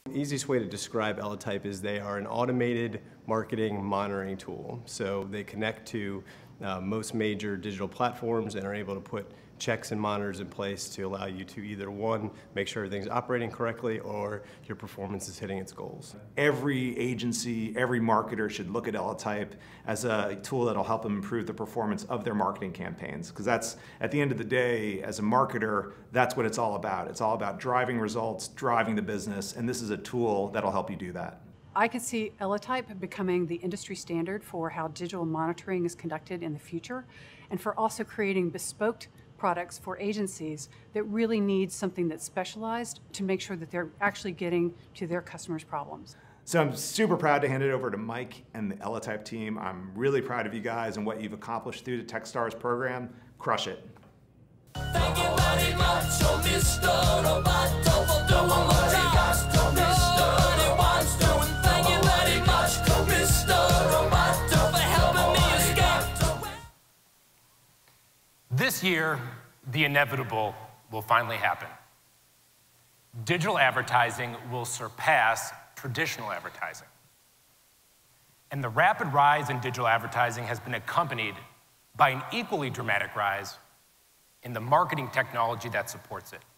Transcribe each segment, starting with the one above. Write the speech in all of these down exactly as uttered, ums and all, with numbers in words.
The easiest way to describe Elotype is they are an automated marketing monitoring tool. So they connect to uh, most major digital platforms and are able to put checks and monitors in place to allow you to either, one, make sure everything's operating correctly or your performance is hitting its goals. Every agency, every marketer should look at Elotype as a tool that'll help them improve the performance of their marketing campaigns. Because that's, at the end of the day, as a marketer, that's what it's all about. It's all about driving results, driving the business, and this is a tool that'll help you do that. I could see Elotype becoming the industry standard for how digital monitoring is conducted in the future, and for also creating bespoke products for agencies that really need something that's specialized to make sure that they're actually getting to their customers' problems. So I'm super proud to hand it over to Mike and the Elotype team. I'm really proud of you guys and what you've accomplished through the TechStars program. Crush it. Thank you very much, oh Mister Roboto, for doing what you asked, oh Mister Wants to, and thank you very much, oh Mister Roboto, for helping me escape. This year, the inevitable will finally happen. Digital advertising will surpass traditional advertising. And the rapid rise in digital advertising has been accompanied by an equally dramatic rise in the marketing technology that supports it.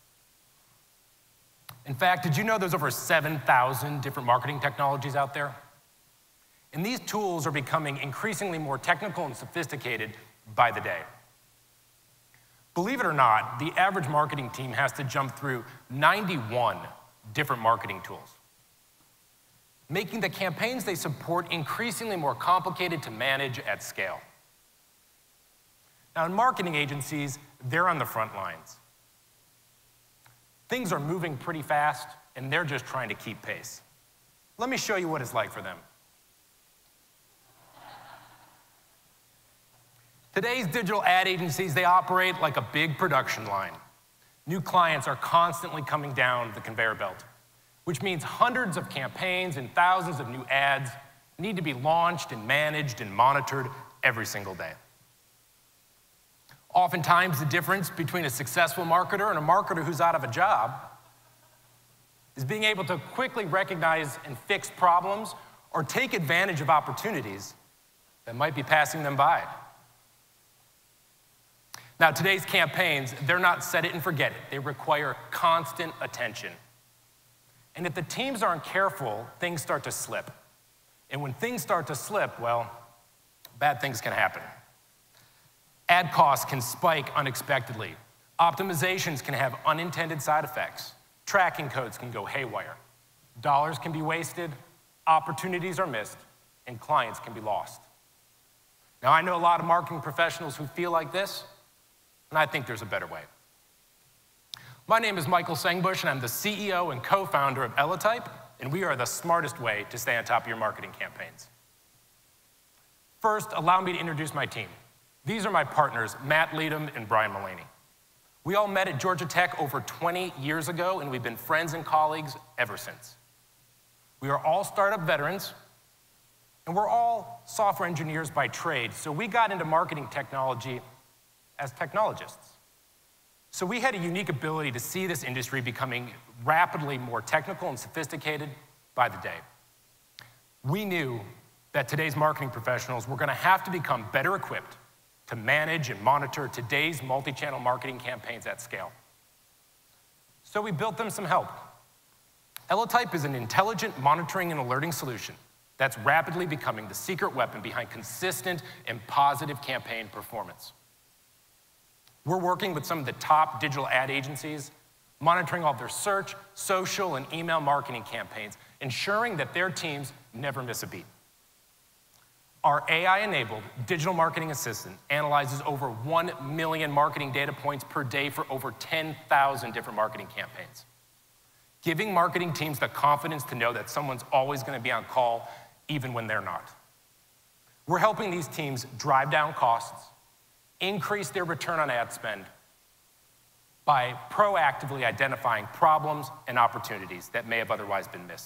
In fact, did you know there's over seven thousand different marketing technologies out there? And these tools are becoming increasingly more technical and sophisticated by the day. Believe it or not, the average marketing team has to jump through ninety-one different marketing tools, making the campaigns they support increasingly more complicated to manage at scale. Now, in marketing agencies, they're on the front lines. Things are moving pretty fast, and they're just trying to keep pace. Let me show you what it's like for them. Today's digital ad agencies, they operate like a big production line. New clients are constantly coming down the conveyor belt, which means hundreds of campaigns and thousands of new ads need to be launched and managed and monitored every single day. Oftentimes, the difference between a successful marketer and a marketer who's out of a job is being able to quickly recognize and fix problems or take advantage of opportunities that might be passing them by. Now, today's campaigns, they're not set it and forget it. They require constant attention. And if the teams aren't careful, things start to slip. And when things start to slip, well, bad things can happen. Ad costs can spike unexpectedly. Optimizations can have unintended side effects. Tracking codes can go haywire. Dollars can be wasted, opportunities are missed, and clients can be lost. Now, I know a lot of marketing professionals who feel like this, and I think there's a better way. My name is Michael Sengbush, and I'm the C E O and co-founder of Elotype, and we are the smartest way to stay on top of your marketing campaigns. First, allow me to introduce my team. These are my partners, Matt Leadham and Brian Mullaney. We all met at Georgia Tech over twenty years ago, and we've been friends and colleagues ever since. We are all startup veterans, and we're all software engineers by trade, so we got into marketing technology as technologists. So we had a unique ability to see this industry becoming rapidly more technical and sophisticated by the day. We knew that today's marketing professionals were going to have to become better equipped to manage and monitor today's multi-channel marketing campaigns at scale. So we built them some help. Elotype is an intelligent monitoring and alerting solution that's rapidly becoming the secret weapon behind consistent and positive campaign performance. We're working with some of the top digital ad agencies, monitoring all their search, social, and email marketing campaigns, ensuring that their teams never miss a beat. Our A I-enabled digital marketing assistant analyzes over one million marketing data points per day for over ten thousand different marketing campaigns, giving marketing teams the confidence to know that someone's always going to be on call, even when they're not. We're helping these teams drive down costs, increase their return on ad spend by proactively identifying problems and opportunities that may have otherwise been missed.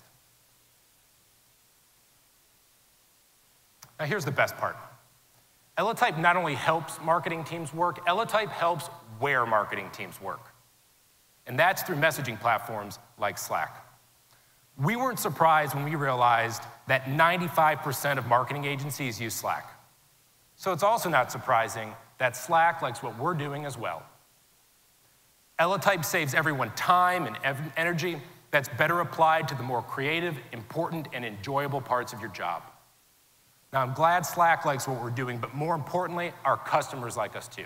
Now, here's the best part. Elotype not only helps marketing teams work, Elotype helps where marketing teams work. And that's through messaging platforms like Slack. We weren't surprised when we realized that ninety-five percent of marketing agencies use Slack. So it's also not surprising that Slack likes what we're doing as well. Elotype saves everyone time and energy that's better applied to the more creative, important, and enjoyable parts of your job. Now, I'm glad Slack likes what we're doing, but more importantly, our customers like us too.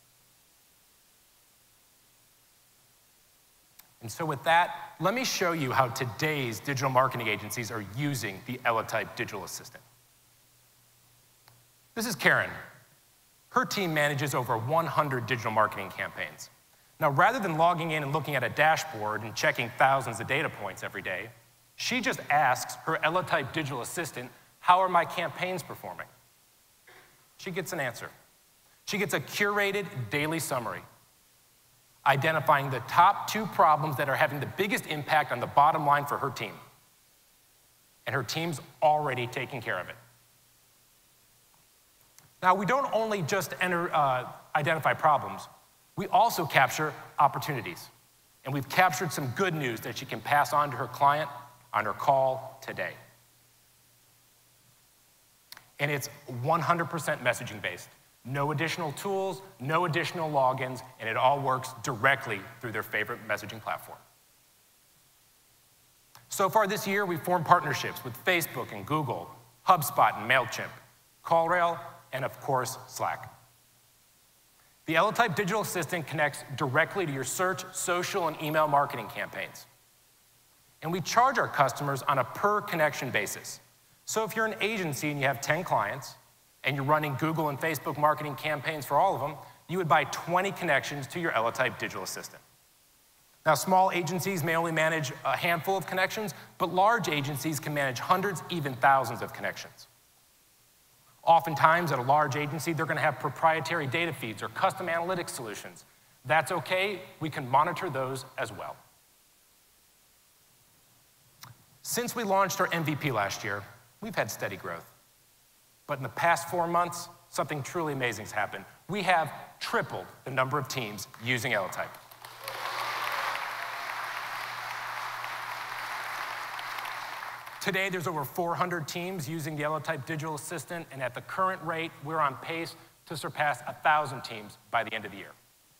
And so with that, let me show you how today's digital marketing agencies are using the Elotype Digital Assistant. This is Karen. Her team manages over one hundred digital marketing campaigns. Now, rather than logging in and looking at a dashboard and checking thousands of data points every day, she just asks her Elotype Digital Assistant, how are my campaigns performing? She gets an answer. She gets a curated daily summary, identifying the top two problems that are having the biggest impact on the bottom line for her team. And her team's already taking care of it. Now, we don't only just enter, uh, identify problems, we also capture opportunities. And we've captured some good news that she can pass on to her client on her call today. And it's one hundred percent messaging based. No additional tools, no additional logins, and it all works directly through their favorite messaging platform. So far this year, we've formed partnerships with Facebook and Google, HubSpot and MailChimp, CallRail, and of course, Slack. The Elotype Digital Assistant connects directly to your search, social, and email marketing campaigns. And we charge our customers on a per connection basis. So if you're an agency and you have ten clients, and you're running Google and Facebook marketing campaigns for all of them, you would buy twenty connections to your Elotype Digital Assistant. Now, small agencies may only manage a handful of connections, but large agencies can manage hundreds, even thousands of connections. Oftentimes, at a large agency, they're going to have proprietary data feeds or custom analytics solutions. That's okay. We can monitor those as well. Since we launched our M V P last year, we've had steady growth. But in the past four months, something truly amazing has happened. We have tripled the number of teams using Elotype. Today, there's over four hundred teams using the Elotype Digital Assistant, and at the current rate, we're on pace to surpass one thousand teams by the end of the year.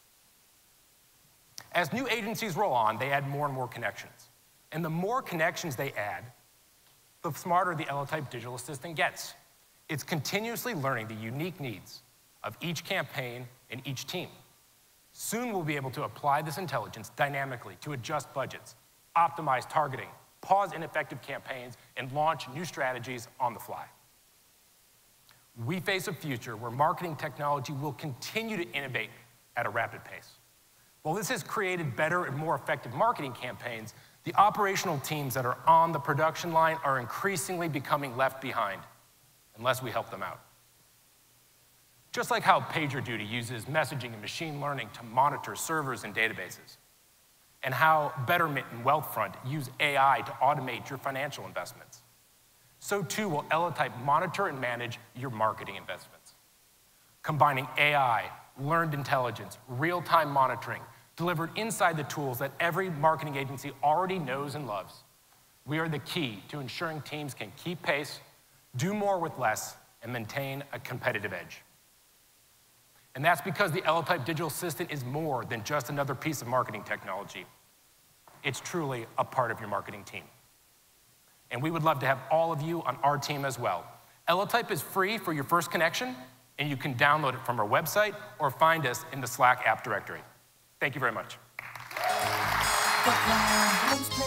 As new agencies roll on, they add more and more connections. And the more connections they add, the smarter the Elotype Digital Assistant gets. It's continuously learning the unique needs of each campaign and each team. Soon we'll be able to apply this intelligence dynamically to adjust budgets, optimize targeting, pause ineffective campaigns, and launch new strategies on the fly. We face a future where marketing technology will continue to innovate at a rapid pace. While this has created better and more effective marketing campaigns, the operational teams that are on the production line are increasingly becoming left behind unless we help them out. Just like how PagerDuty uses messaging and machine learning to monitor servers and databases, and how Betterment and Wealthfront use A I to automate your financial investments, so too will Elotype monitor and manage your marketing investments. Combining A I, learned intelligence, real-time monitoring, delivered inside the tools that every marketing agency already knows and loves, we are the key to ensuring teams can keep pace, do more with less, and maintain a competitive edge. And that's because the Elotype Digital Assistant is more than just another piece of marketing technology. It's truly a part of your marketing team. And we would love to have all of you on our team as well. Elotype is free for your first connection, and you can download it from our website or find us in the Slack app directory. Thank you very much.